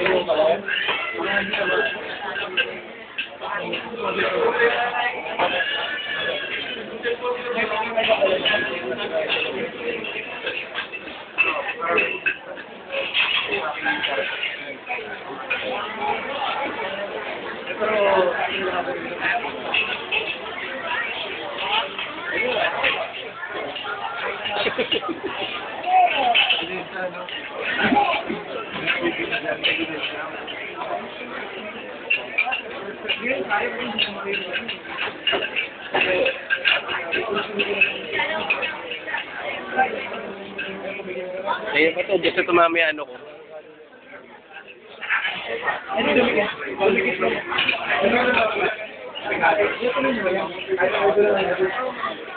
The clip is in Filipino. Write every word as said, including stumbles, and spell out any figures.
Kaya pa ito, gusto tumami ano ko. Ano dumikit? Dumikit mo. Ano